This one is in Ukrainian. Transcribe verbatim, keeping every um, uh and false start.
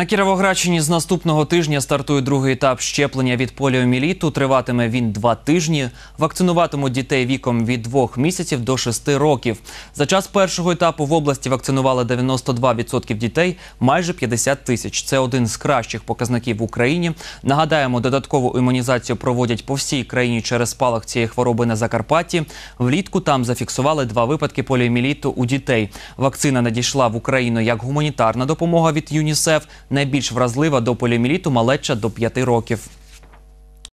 На Кіровоградщині з наступного тижня стартує другий етап щеплення від поліомієліту. Триватиме він два тижні. Вакцинуватимуть дітей віком від двох місяців до шести років. За час першого етапу в області вакцинували дев'яносто два відсотки дітей, майже п'ятдесят тисяч. Це один з кращих показників в Україні. Нагадаємо, додаткову імунізацію проводять по всій країні через спалах цієї хвороби на Закарпатті. Влітку там зафіксували два випадки поліомієліту у дітей. Вакцина надійшла в Україну як гуманітарна допомога від ЮНІСЕФ. Найбільш вразлива до поліомієліту малеча до п'яти років.